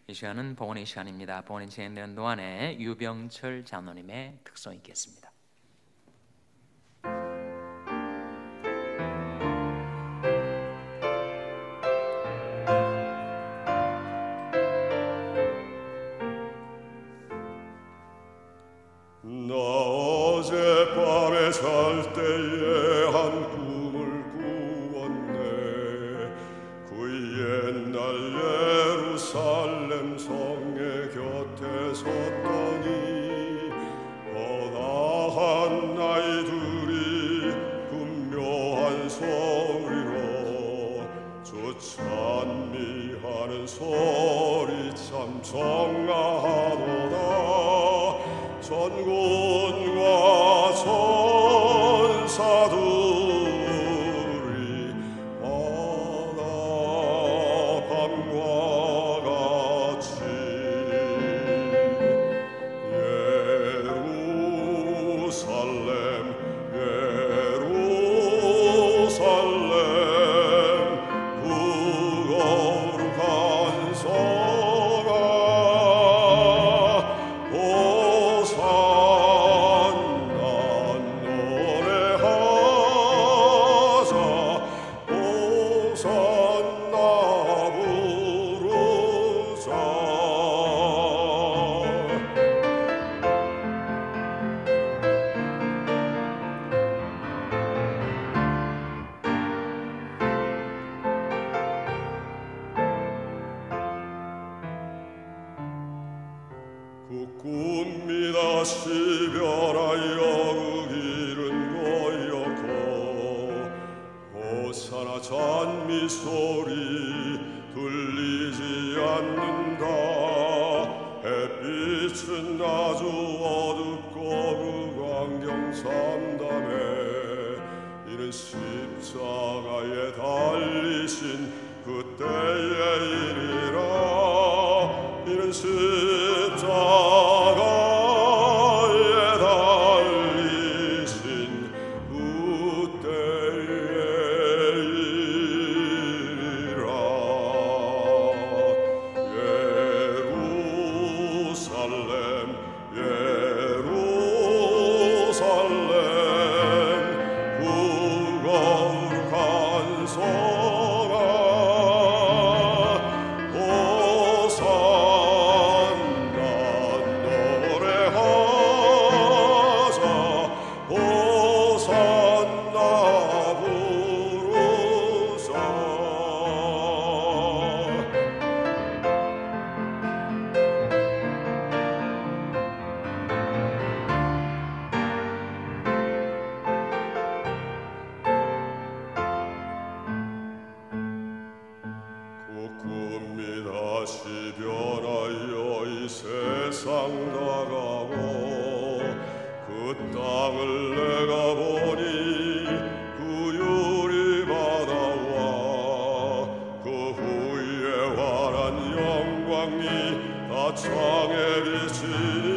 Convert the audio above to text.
이 시간은 봉헌의 시간입니다. 봉헌이 진행되는 동안에 유병철 장로님의 특송 있겠습니다. 나 어젯밤에 잘 때에 한 꿈을 꾸었네. 그 옛날 예루살렘 성의 곁에 섰더니 허다한 나이들이 분묘한 소리로 주 찬미하는 소리 참 정나하도다. 전군과 천사들이 바다밤과 같이 예루살렘 예루살렘 그 거룩한 성아 그 꿈이 다시 변하여 그 길은 고였고 호산나 찬미 소리 들리지 않는다. 햇빛은 아주 어둡고 그 광경 참담해. 이는 십자가에 달리신 그때의 일이라. 이는 십자가에 달리신 그때의 일이라. 예루살렘 예루살렘 그 거룩한 성아 꿈이 다시 변하여 이 세상 나가고 그 땅을 내가 보니 그 유리바다와 그 후에 환한 영광이 다 창에 비치니